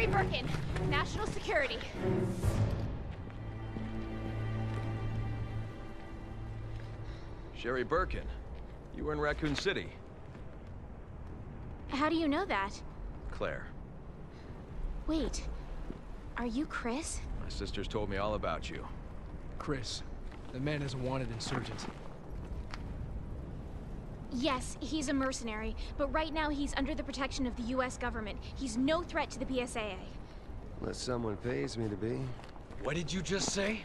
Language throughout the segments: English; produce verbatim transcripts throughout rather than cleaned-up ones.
Sherry Birkin, National Security. Sherry Birkin, you were in Raccoon City. How do you know that? Claire. Wait, are you Chris? My sisters told me all about you. Chris, the man is a wanted insurgent. Yes, he's a mercenary, but right now he's under the protection of the U S government. He's no threat to the P S A A. Unless someone pays me to be. What did you just say?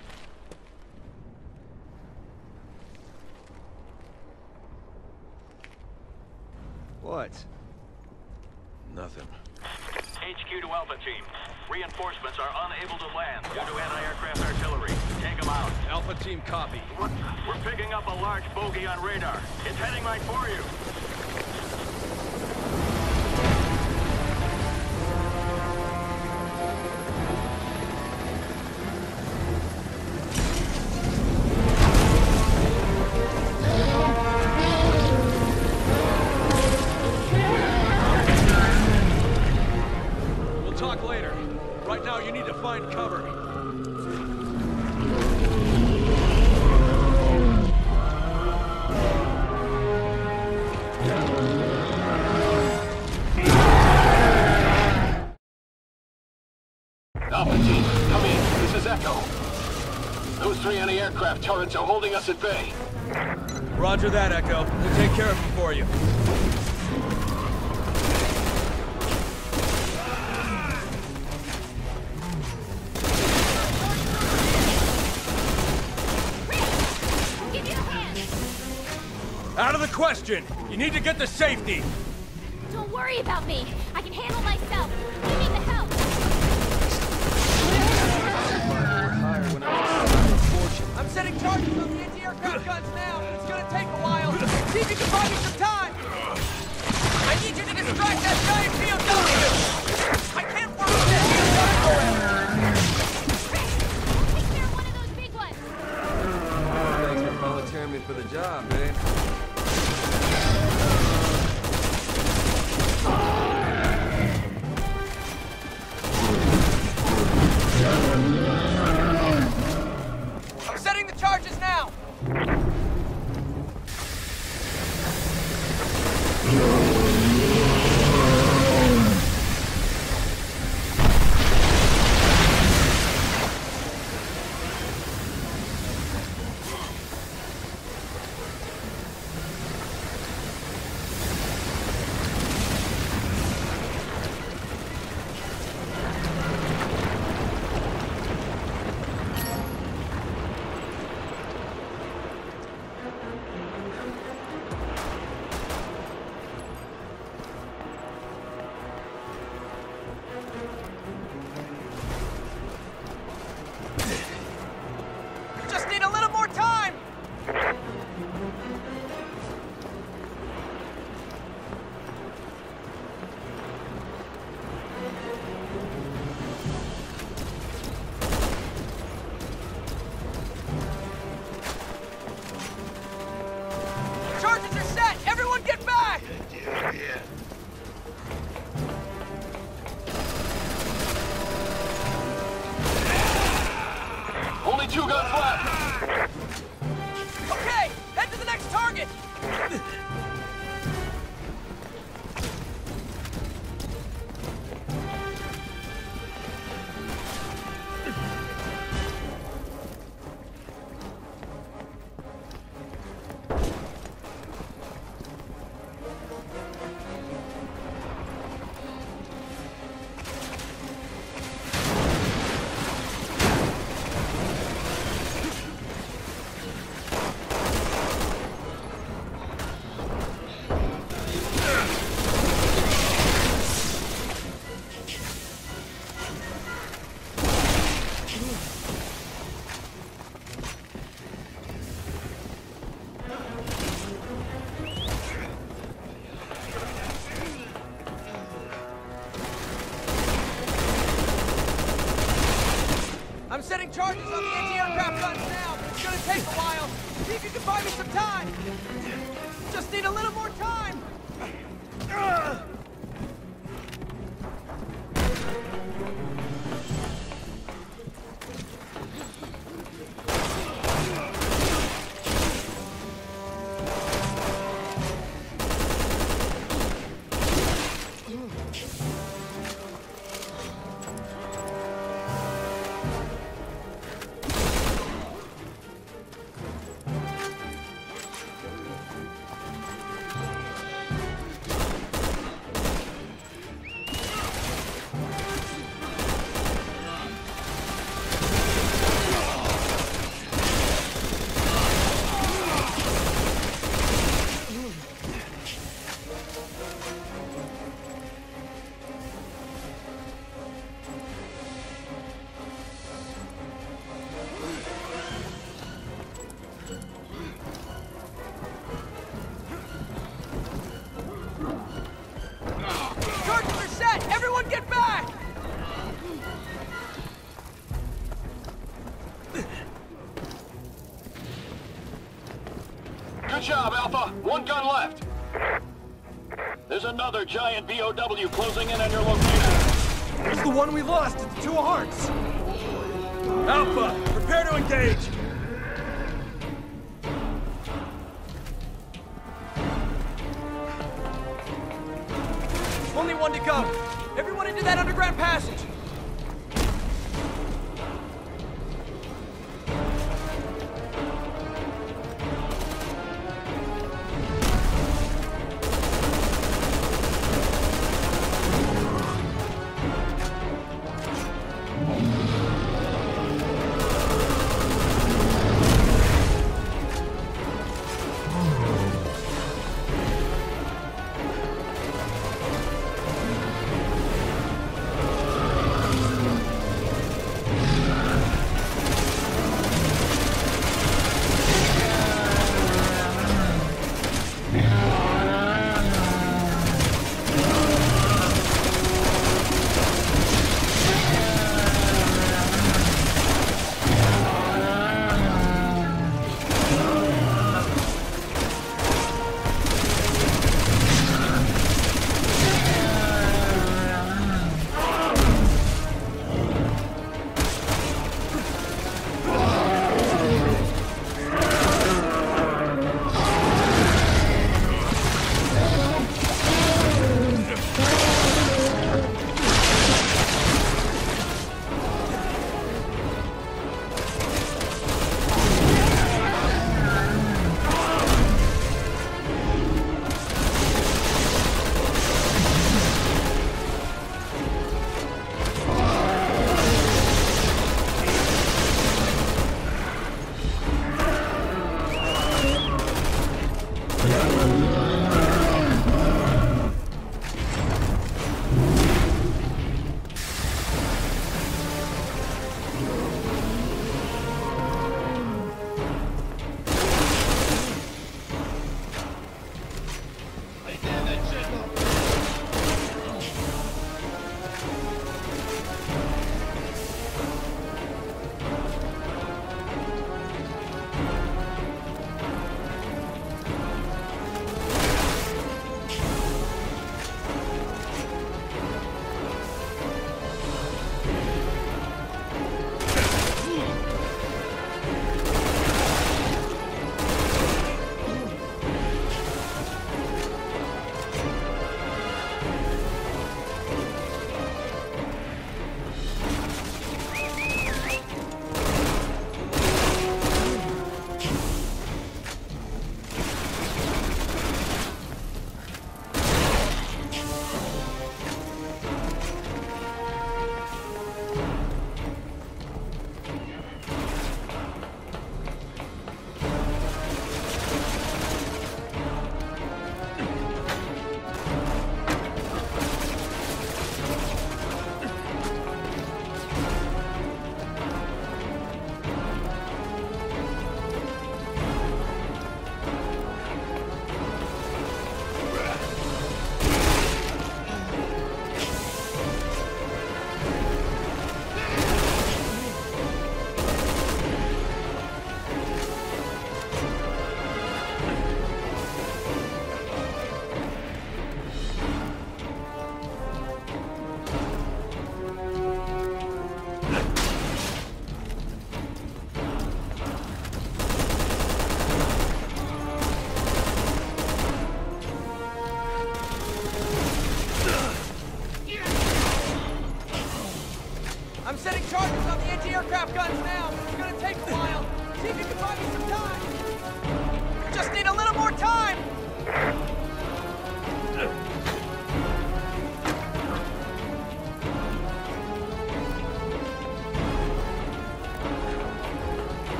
What? Nothing. H Q to Alpha Team. Reinforcements are unable to land due to anti-aircraft artillery. Take them out. Alpha Team copy. We're, we're picking up a large bogey on radar. It's heading right for you. We'll talk later. Right now, you need to find cover. Alpha Team, come in. This is Echo. Those three anti-aircraft turrets are holding us at bay. Roger that, Echo. We'll take care of them for you. Give me a hand! Out of the question! You need to get to safety! Don't worry about me. I can handle myself. You need the help. I'm setting charges on the anti-aircraft guns now, but it's gonna take a while. See if you can buy me some time. I need you to distract that giant P O W. I can't work with that P O W forever. Take care of one of those big ones. Thanks for volunteering me for the job, babe. I'm setting the charges now. Just need a little more time. Charges are set. Everyone get back. Only two guns left. Okay, head to the next target. I'm setting charges on the anti-aircraft guns now, but it's gonna take a while. See if you can buy me some time. Just need a little more time. Ugh. Good job, Alpha. One gun left. There's another giant B O W closing in on your location. It's the one we lost at the Two of Hearts. Alpha, prepare to engage. Only one to go. Everyone into that underground passage.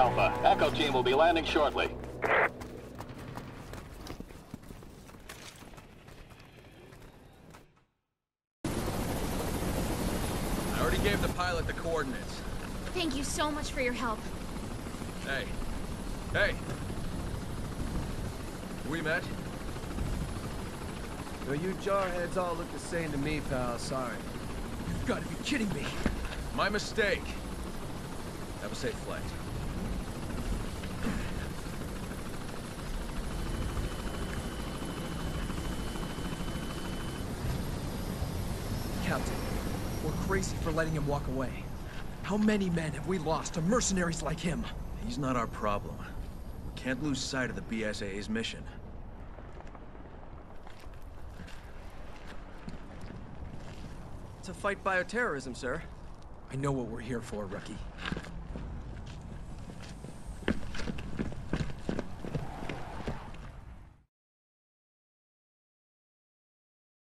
Alpha. Echo team will be landing shortly. I already gave the pilot the coordinates. Thank you so much for your help. Hey. Hey. We met? Well, you jarheads all look the same to me, pal. Sorry. You've got to be kidding me. My mistake. Have a safe flight. Captain, we're crazy for letting him walk away. How many men have we lost to mercenaries like him? He's not our problem. We can't lose sight of the B S A A's mission. To fight bioterrorism, sir. I know what we're here for, rookie.